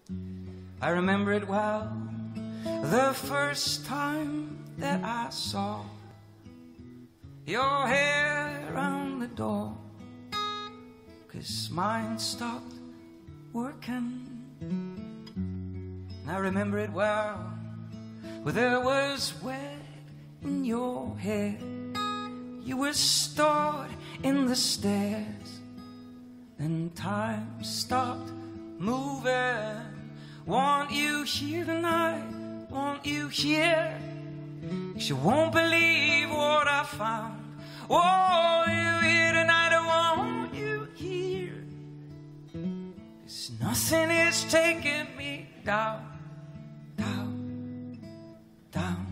I remember it well, the first time that I saw your hair around the door, 'cause mine stopped working. And I remember it well, where there was wet in your hair. You were stored in the stairs, and time stopped moving. Want you here tonight, want you here, 'cause you won't believe what I found. Oh, you here tonight, I want you here, 'cause nothing is taking me down, down, down.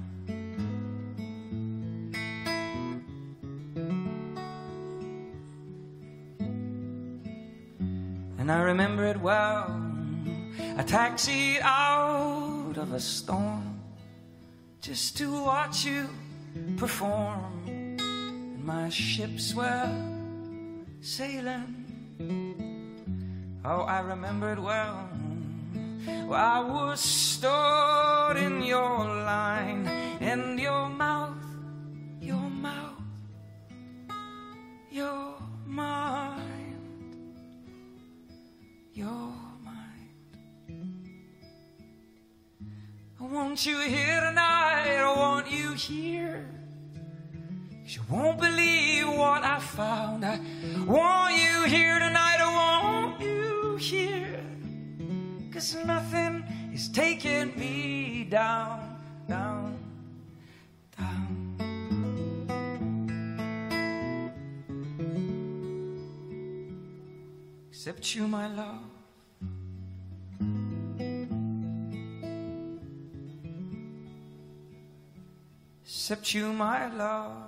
And I remember it well, I taxied out of a storm just to watch you perform. And my ships were sailing. Oh, I remember it well. Well, I was stored in your line, and your mouth, your mouth, your mind, your I want you here tonight, I want you here, 'cause you won't believe what I found. I want you here tonight, I want you here, 'cause nothing is taking me down, down, down. Except you, my love. Except you, my love.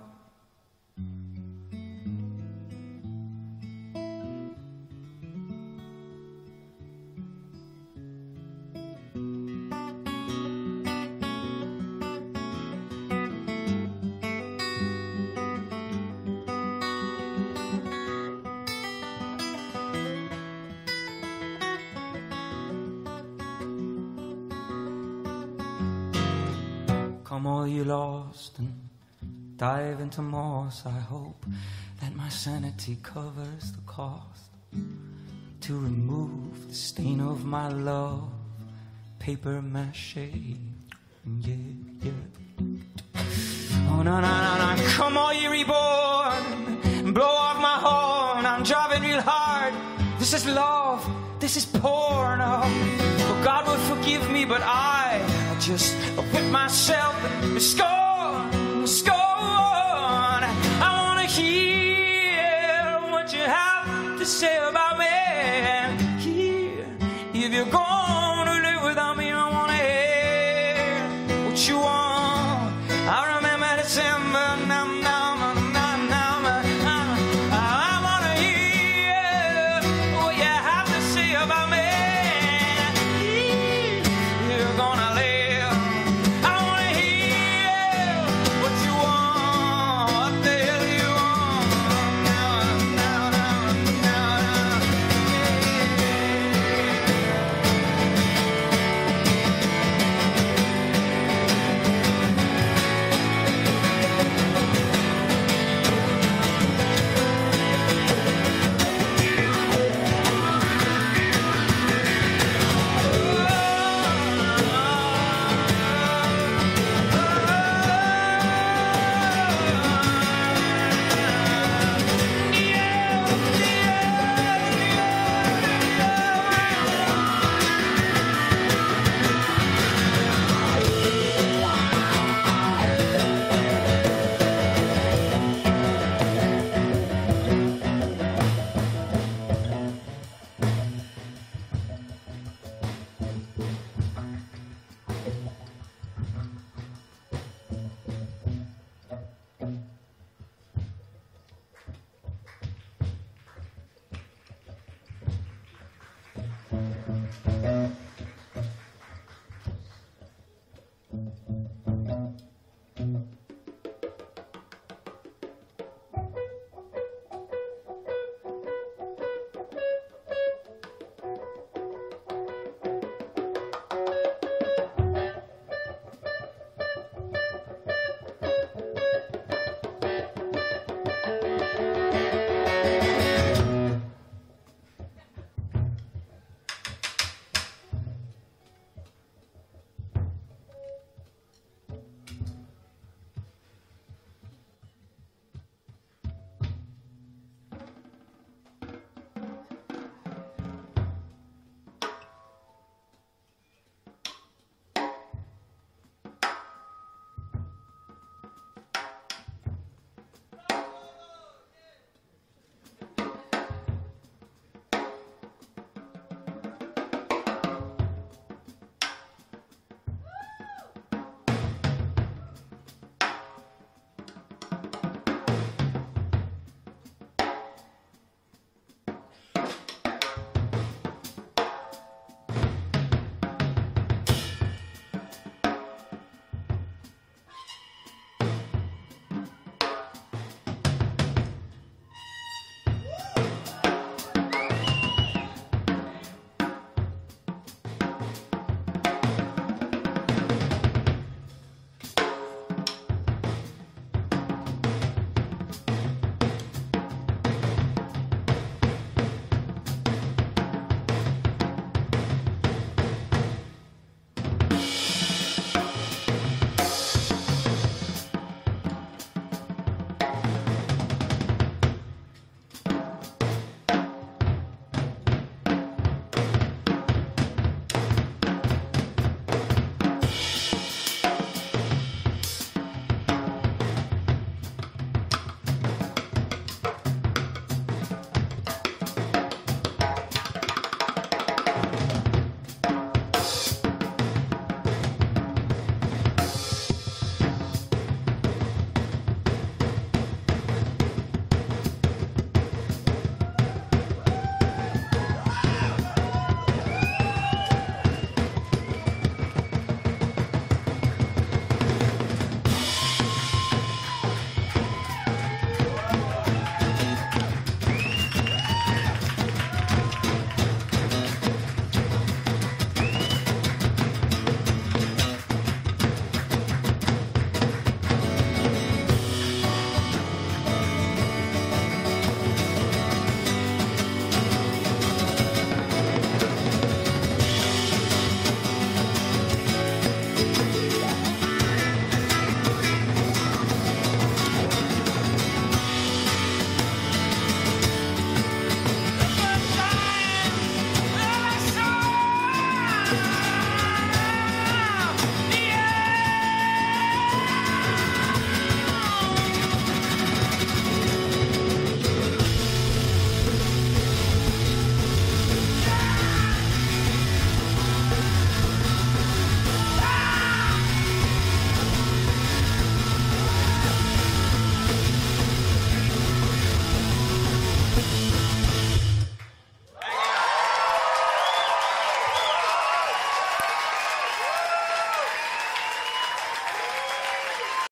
Come all you lost and dive into moss. I hope that my sanity covers the cost to remove the stain of my love. Paper mache, yeah, yeah. Oh, no, no, no, no. Come all you reborn, blow off my horn. I'm driving real hard. This is love, this is porn. Oh, God will forgive me, but I just whip myself and scorn, scorn. I want to hear what you have to say about me. And here, if you're gone.